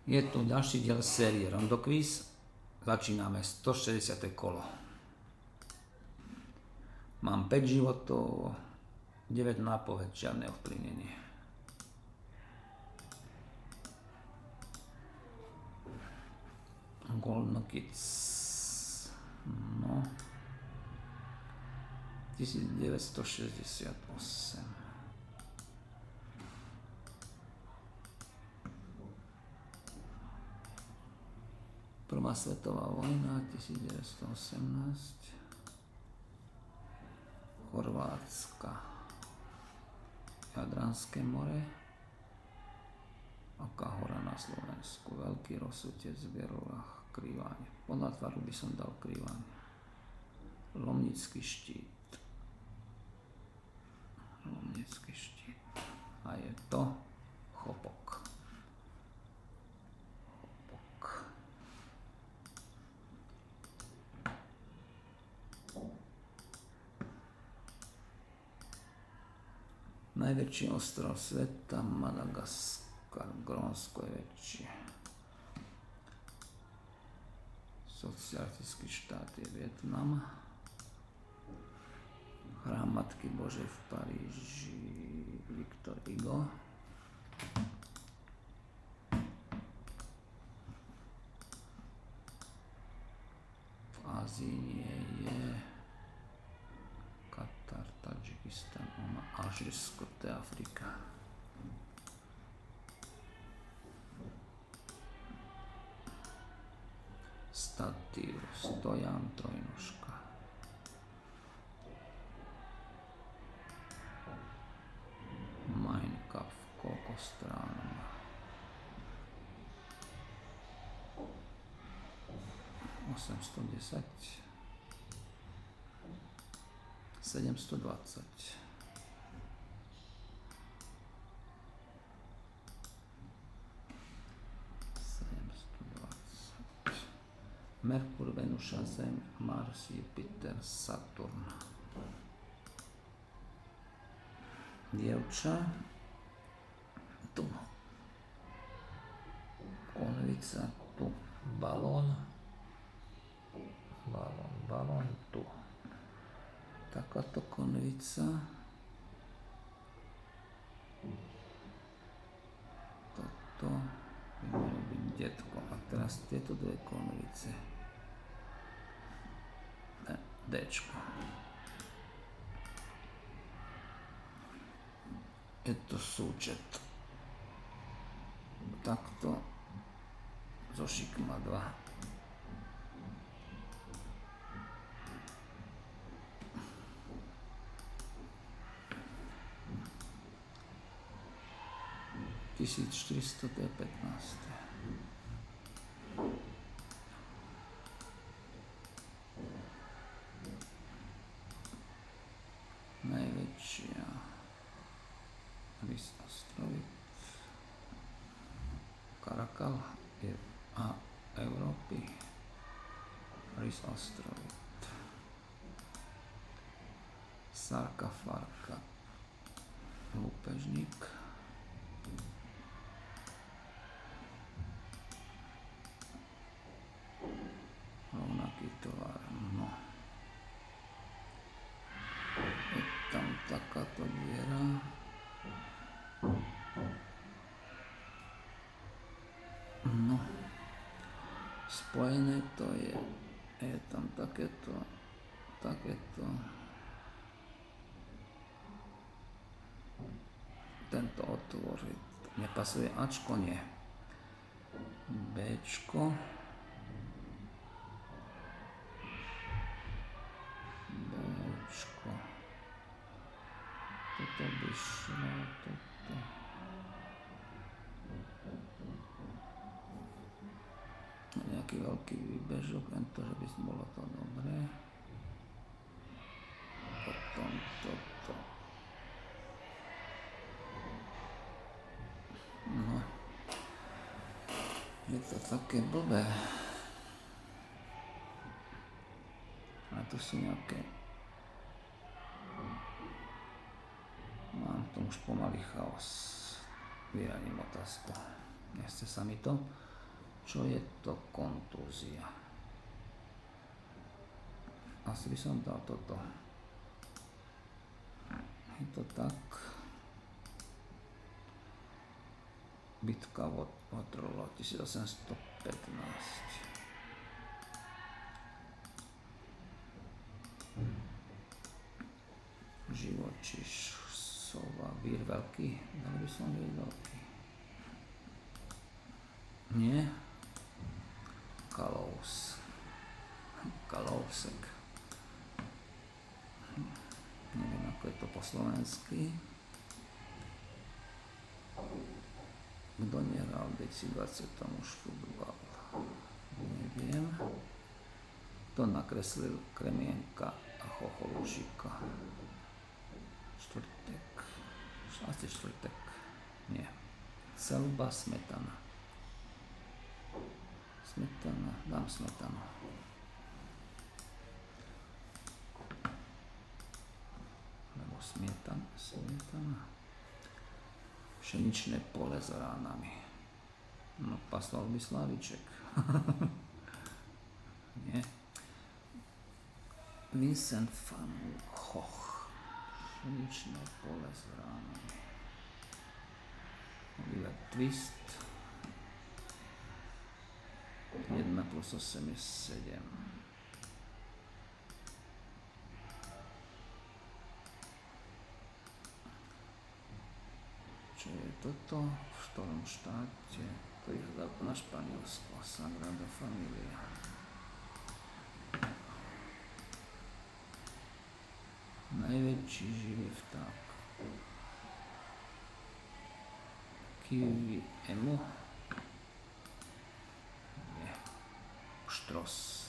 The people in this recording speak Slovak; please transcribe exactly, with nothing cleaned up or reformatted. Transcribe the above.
Je tu ďalší diel série Rondo Quiz. Začíname stošesťdesiate kolo. Mám päť životov, deväť nápoveď, žiadne ovplyvnenie. Golden Kids. No. tisícdeväťstošesťdesiatosem. Prvá svetová vojna, tisícdeväťstoosemnásť. Chorvátska. Jadranské more. Aká hora na Slovensku? Veľký rozsutec v Gerlách, Krýváň. Podľa tvaru by som dal Krýváň. Lomnický štít. Lomnický štít. A je to Chopok. Najväčší ostrov sveta, Madagaskar, Grónsko je väčšie. Socialistický štát je Vietnam. Chrám Matky Božej v Paríži, Victor Hugo. V Ázii nie je Katar, Tadžikistan, Alžírsko, to je Afrika. Statív, stojan, trojnožka. Mein Kampf, koľko strán má? osemstodesať. sedemstodvadsať. Merkur, Venuša, Zem, Mars, Jupiter, Saturn. Dievča. Tu konvica, tu balón. Balón, balón, tu. Takáto konvica. Toto by malo byť detko. A teraz tieto dve konvice. Dčko. Je to súčet. Takto zošik má dva. tisícštyristo, to je pätnásť. Najväčšia Rys Astrovit. Karakal je a Európy. Rys Astrovit. Sarka Farka. Lúpežník. Rovnaký tovar. No. Je tam takáto diera. No. Spojené to je. Je tam takéto. Takéto. Tento otvor nepasuje. Ačko nie. Bčko. Bčko. Toto by šlo, toto. Nejaký veľký výbežok, len to, že by bolo to dobré. Potom toto. No. Je to také blbé. A tu sú nejaké... Mám tu už pomaly chaos. Vyradím otázku. Nechce sa mi to. Čo je to kontúzia? Asi by som dal toto. Je to tak. Bitka od Waterloo tisícosemstopätnásť. Živočíš, sova, vír veľký. Dal by som vír veľký. Nie. Kalous. Kalousek. Neviem, ako je to po slovensky. Kto nehral v dvetisícdvadsať už futbal? Neviem. Kto nakreslil Kremienka a Chocholušika? Štvrtek. Asi štvrtek. Nie. Celba, Smetana. Smetana, dám Smetanu. Alebo Smetana, Smetana. Pšeničné pole s ránami. No, Paslav by Slaviček. Nie. Vincent van Gogh. Pšeničné pole s ránami. Oliver Twist. jedna plus osem je sedem. Čo je toto? V ktorom štáte? To je na Španielsko. Sagrada Familia. Najväčší živý vták. Kiwi emu. Nie. Štros.